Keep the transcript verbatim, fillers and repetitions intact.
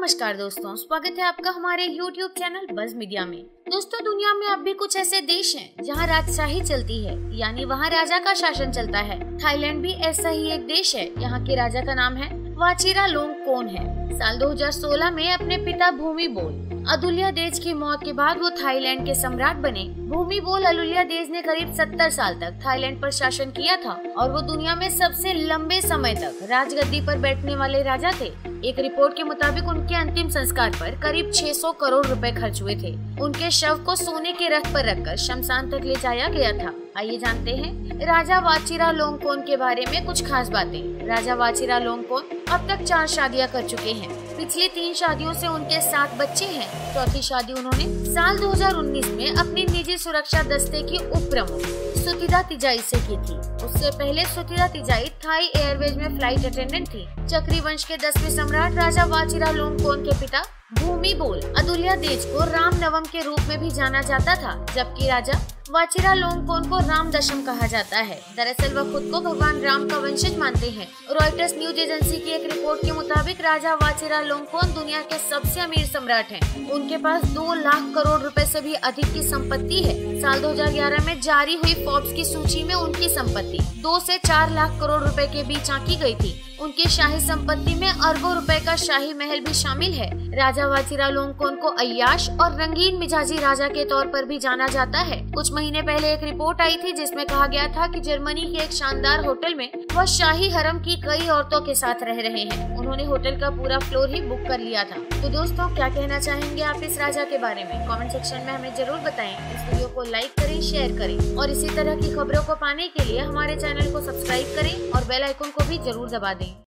नमस्कार दोस्तों, स्वागत है आपका हमारे यूट्यूब चैनल बज मीडिया में। दोस्तों, दुनिया में अब भी कुछ ऐसे देश हैं जहां राजशाही चलती है, यानी वहां राजा का शासन चलता है। थाईलैंड भी ऐसा ही एक देश है। यहाँ के राजा का नाम है वाचिरालोंगकोन है। साल दो हज़ार सोलह में अपने पिता भूमिबोल अदुल्यादेज की मौत के बाद वो थाईलैंड के सम्राट बने। भूमिबोल अदुल्यादेज ने करीब सत्तर साल तक थाईलैंड पर शासन किया था और वो दुनिया में सबसे लंबे समय तक राजगद्दी पर बैठने वाले राजा थे। एक रिपोर्ट के मुताबिक उनके अंतिम संस्कार पर करीब छह सौ करोड़ रुपए खर्च हुए थे। उनके शव को सोने के रथ पर रखकर शमशान तक ले जाया गया था। आइए जानते हैं राजा वाचिरालोंगकोन के बारे में कुछ खास बातें। राजा वाचिरालोंगकोन अब तक चार शादियां कर चुके हैं। पिछली तीन शादियों से उनके सात बच्चे हैं। चौथी शादी उन्होंने साल दो हज़ार उन्नीस में अपनी निजी सुरक्षा दस्ते की उप प्रमुख सुतिदा तिजाई से की थी। उससे पहले सुतिदा तिजाई थाई एयरवेज में फ्लाइट अटेंडेंट थी। चक्री वंश के दसवें सम्राट राजा वाचिरालोंगकोन के पिता भूमिबोल अदुल्यादेज को राम नवम के रूप में भी जाना जाता था, जबकि राजा वाचिरालोंगकोन को राम दशम कहा जाता है। दरअसल वह खुद को भगवान राम का वंशज मानते हैं। रॉयटर्स न्यूज एजेंसी की एक रिपोर्ट के मुताबिक राजा वाचिरालोंगकोन दुनिया के सबसे अमीर सम्राट हैं। उनके पास दो लाख करोड़ रुपए से भी अधिक की संपत्ति है। साल दो हज़ार ग्यारह में जारी हुई फोर्ब्स की सूची में उनकी संपत्ति दो से चार लाख करोड़ रुपए के बीच आंकी गई थी। उनकी शाही संपत्ति में अरबों रुपए का शाही महल भी शामिल है। राजा वाचिरालोंगकोन को अय्याश और रंगीन मिजाजी राजा के तौर पर भी जाना जाता है। कुछ महीने पहले एक रिपोर्ट आई थी जिसमें कहा गया था कि जर्मनी के एक शानदार होटल में वह शाही हरम की कई औरतों के साथ रह रहे हैं। उन्होंने होटल का पूरा फ्लोर ही बुक कर लिया था। तो दोस्तों, क्या कहना चाहेंगे आप इस राजा के बारे में? कमेंट सेक्शन में हमें जरूर बताएं। इस वीडियो को लाइक करें, शेयर करें और इसी तरह की खबरों को पाने के लिए हमारे चैनल को सब्सक्राइब करें और बेल आइकन को भी जरूर दबा दें।